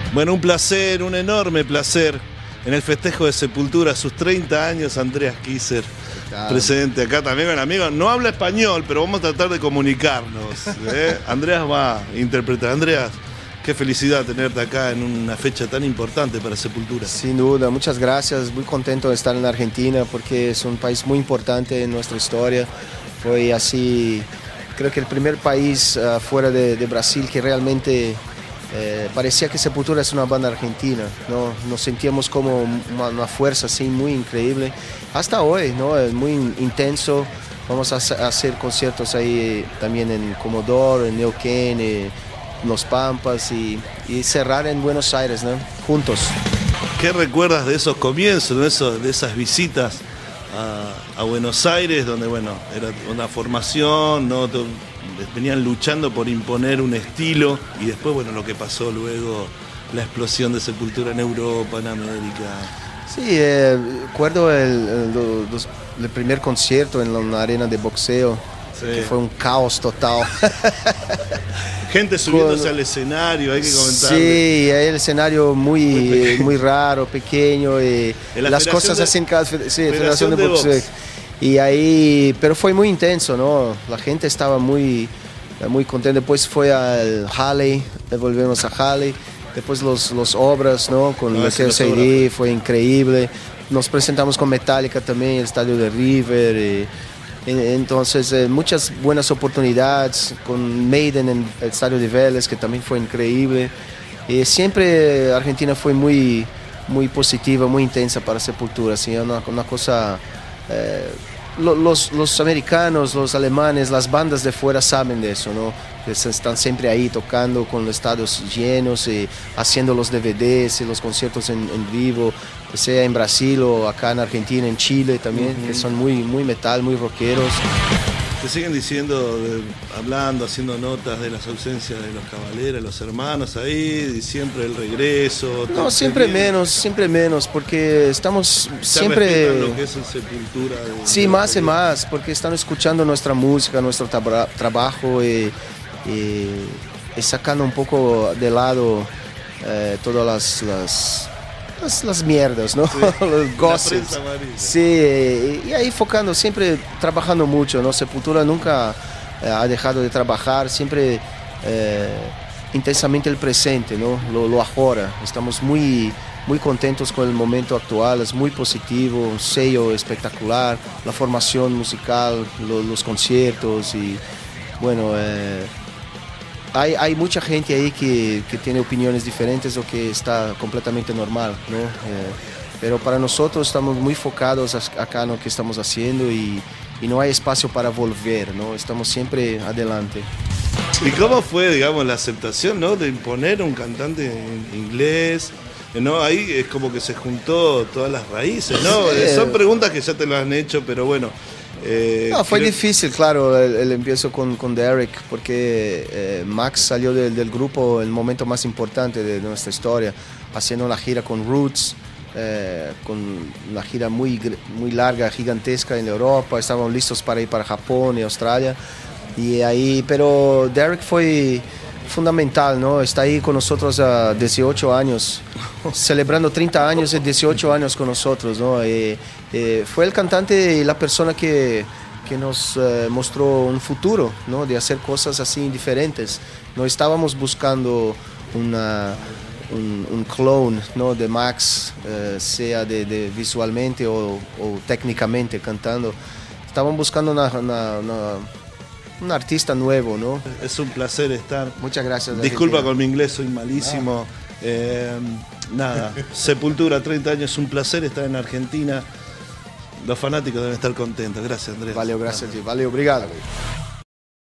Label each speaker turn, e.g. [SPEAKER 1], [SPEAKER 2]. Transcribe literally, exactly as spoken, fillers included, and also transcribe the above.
[SPEAKER 1] Bueno, un placer, un enorme placer en el festejo de Sepultura, sus treinta años, Andreas Kisser, presente acá también con amigos. No habla español, pero vamos a tratar de comunicarnos, ¿eh? Andreas va a interpretar. Andreas, qué felicidad tenerte acá en una fecha tan importante para Sepultura.
[SPEAKER 2] Sin duda, muchas gracias, muy contento de estar en Argentina porque es un país muy importante en nuestra historia. Fue así, creo que el primer país uh, fuera de, de Brasil que realmente eh, parecía que Sepultura es una banda argentina, ¿no? Nos sentíamos como una, una fuerza así muy increíble. Hasta hoy, ¿no? Es muy intenso. Vamos a hacer conciertos ahí también en Comodoro, en Neuquén, eh, Los Pampas y, y cerrar en Buenos Aires, ¿no? Juntos.
[SPEAKER 1] ¿Qué recuerdas de esos comienzos, de, esos, de esas visitas a, a Buenos Aires, donde bueno, era una formación, ¿no? Venían luchando por imponer un estilo y después bueno, lo que pasó luego, la explosión de Sepultura en Europa, en América?
[SPEAKER 2] Sí, eh, recuerdo el, el, el, el primer concierto en una arena de boxeo, sí, que fue un caos total.
[SPEAKER 1] Gente subiéndose Con, al escenario, hay que comentar.
[SPEAKER 2] Sí, el escenario muy, muy, muy raro, pequeño, y las cosas
[SPEAKER 1] de,
[SPEAKER 2] así en cada sí,
[SPEAKER 1] Federación,
[SPEAKER 2] Federación de,
[SPEAKER 1] de
[SPEAKER 2] Boxeo. Box. Y ahí, pero fue muy intenso, ¿no? La gente estaba muy, muy contenta. Después fue al Halley, volvemos a Halley. Después los, los Obras, ¿no? Con no, el que C D, fue increíble. Nos presentamos con Metallica también, el estadio de River. Y, entonces, eh, muchas buenas oportunidades con Maiden en el estadio de Vélez, que también fue increíble. Y siempre Argentina fue muy, muy positiva, muy intensa para Sepultura, ¿sí? una, una cosa... Eh, los, los americanos, los alemanes, las bandas de fuera saben de eso, ¿no? Están siempre ahí tocando con los estadios llenos y haciendo los D V Ds y los conciertos en, en vivo, sea en Brasil o acá en Argentina, en Chile también, uh-huh, que son muy, muy metal, muy rockeros.
[SPEAKER 1] Te siguen diciendo, de, hablando, haciendo notas de las ausencias de los Cavalera, los hermanos ahí, y siempre el regreso.
[SPEAKER 2] No, siempre menos, siempre menos, porque estamos siempre...
[SPEAKER 1] lo que es el Sepultura. De,
[SPEAKER 2] sí,
[SPEAKER 1] de
[SPEAKER 2] más y más, porque están escuchando nuestra música, nuestro tra trabajo y, y, y sacando un poco de lado eh, todas las... las Las, las mierdas, ¿no? Sí, los gossips. Sí, y, y ahí focando, siempre trabajando mucho, ¿no? Sepultura nunca eh, ha dejado de trabajar, siempre eh, intensamente el presente, ¿no? Lo, lo ahora. Estamos muy, muy contentos con el momento actual, es muy positivo, un sello espectacular, la formación musical, lo, los conciertos y bueno... Eh, Hay, hay mucha gente ahí que, que tiene opiniones diferentes o que está completamente normal, ¿no? Eh, pero para nosotros estamos muy focados acá en lo que estamos haciendo y, y no hay espacio para volver, ¿no? Estamos siempre adelante.
[SPEAKER 1] ¿Y cómo fue, digamos, la aceptación, ¿no? De imponer un cantante en inglés? ¿No? Ahí es como que se juntó todas las raíces, ¿no? Sí. Son preguntas que ya te lo han hecho, pero bueno... Eh,
[SPEAKER 2] no, fue
[SPEAKER 1] creo...
[SPEAKER 2] difícil, claro, el, el empiezo con, con Derek, porque eh, Max salió del, del grupo en el momento más importante de nuestra historia, haciendo una gira con Roots, eh, con una gira muy, muy larga, gigantesca en Europa, estábamos listos para ir para Japón y Australia, y ahí, pero Derek fue fundamental, ¿no? Está ahí con nosotros a dieciocho años, celebrando treinta años y dieciocho años con nosotros, ¿no? Y, eh, fue el cantante y la persona que, que nos eh, mostró un futuro, ¿no? De hacer cosas así diferentes. No estábamos buscando una, un, un clone, ¿no? De Max, eh, sea de, de visualmente o, o técnicamente cantando. Estábamos buscando una, una, una un artista nuevo, ¿no?
[SPEAKER 1] Es un placer estar.
[SPEAKER 2] Muchas gracias.
[SPEAKER 1] Disculpa
[SPEAKER 2] Argentina.
[SPEAKER 1] con mi inglés, soy malísimo. Ah. Eh, nada, Sepultura, treinta años, un placer estar en Argentina. Los fanáticos deben estar contentos. Gracias, Andrés.
[SPEAKER 2] Valeu, gracias a ti. Valeu, obrigado.